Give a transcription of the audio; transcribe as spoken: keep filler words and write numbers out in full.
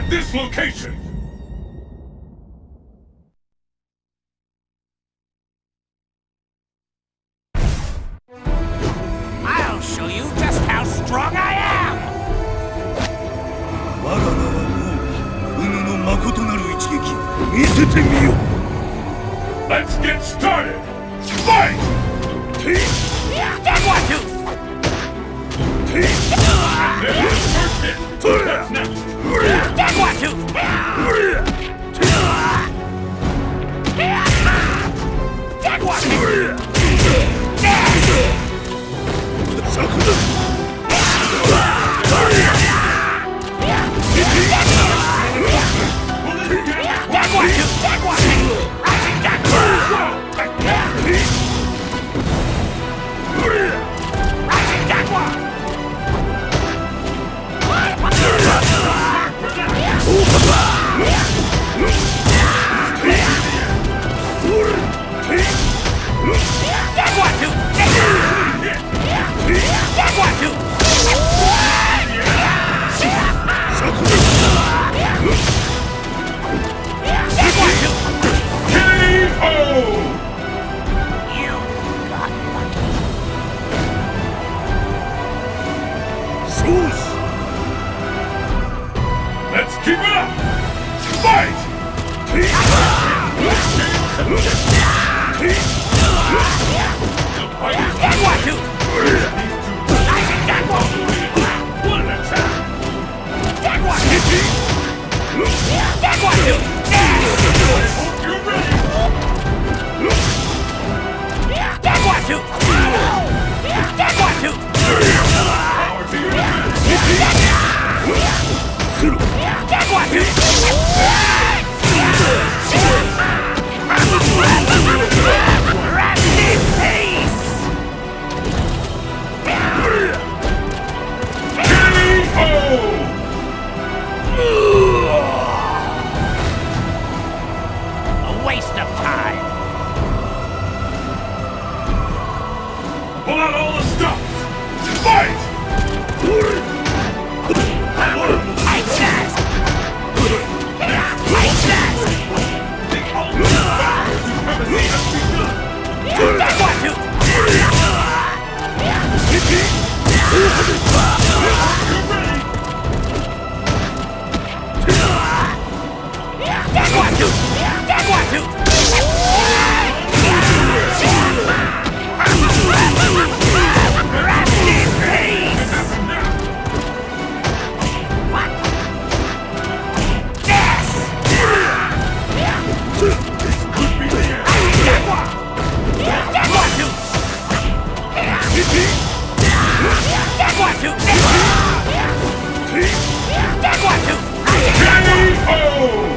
this location! I'll show you just how strong I am! 我が名は王騎、己の誠なる一撃、見せてみよ。 Let's get started! Fight! That one too! That's next! That one too! That one too! That one too! That one too! Rising that one! Rising that one! That one too! That one too! That one too! K O! You got lucky. Shoes! Let's keep it up! Fight! That one too! Rising that one! One attack! That one too! That one too! Hope you're ready! That one too! That one too! Power to your defense! That one too! Rest in peace! K O! A waste of time. Pull out all the stops! Fight! I says! I says! That one too! That one too! That one too! Rest in peace! What? This! That one! That one too! That one too! That one too! K O!